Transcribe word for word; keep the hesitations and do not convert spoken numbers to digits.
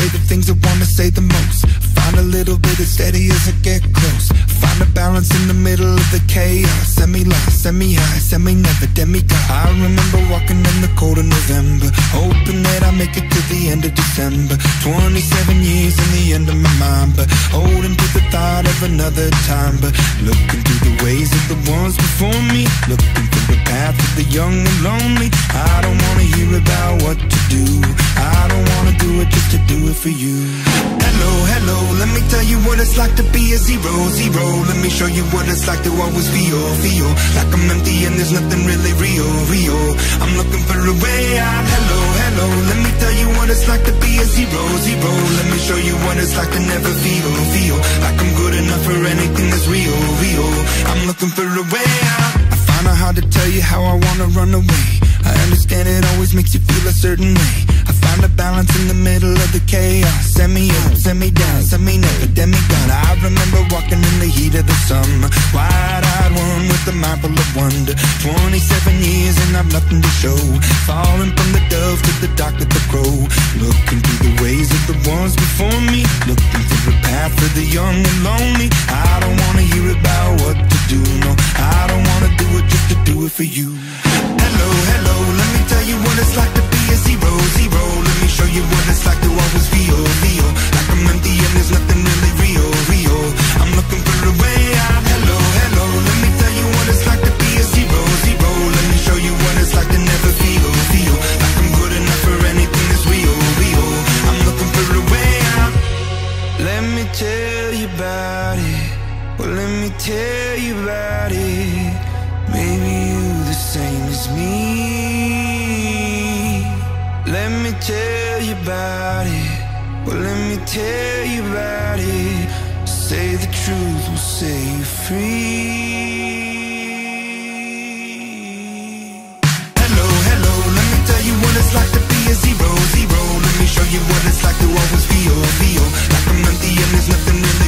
say the things I wanna say the most. Find a little bit of steady as I get close. Find a balance in the middle of the chaos. Semi-lost, semi-high, semi-never, demigod. I remember walking in the cold of November, hoping that I make it to the end of December. Twenty-seven years in the end of my mind, but holding to the thought of another time. But looking through the ways of the ones before me, looking through the path of the young and lonely. I don't wanna hear about what to do, I don't wanna do it just to do it for you. Hello, hello, let me tell you what it's like to be a zero, zero. Let me show you what it's like to always feel, feel like I'm empty and there's nothing really real, real. I'm looking for a way out. Hello, hello, let me tell you what it's like to be a zero, zero. Let me show you what it's like to never feel, feel like I'm good enough for anything that's real, real. I'm looking for a way out. I find it hard to tell you how I wanna run away. I understand it always makes you feel a certain way. I find a balance in the middle of the chaos. Semi up, semi down, semi never, demigod. I remember walking in the heat of the summer, wide-eyed one with a mind full of wonder. Twenty-seven years and I've nothing to show. Falling from the dove to the dark of the crow. Looking through the ways of the ones before me, looking through the path of the young and lonely. I don't wanna hear about what to do, no, I don't wanna do it just to do it for you. Hello, hello, let me tell you what it's like to be a zero, zero. Let me show you what it's like to always feel, feel like I'm empty and there's nothing really real, real. I'm looking for a way out. Hello, hello, let me tell you what it's like to be a zero, zero. Let me show you what it's like to never feel, feel like I'm good enough for anything that's real, real. I'm looking for a way out. Let me tell you about it. Well, let me tell you about it. Maybe you the same as me. Let me tell you about it. Well, let me tell you about it. Say the truth will set you free. Hello, hello, let me tell you what it's like to be a zero, zero. Let me show you what it's like to always feel, feel like I'm empty and there's nothing really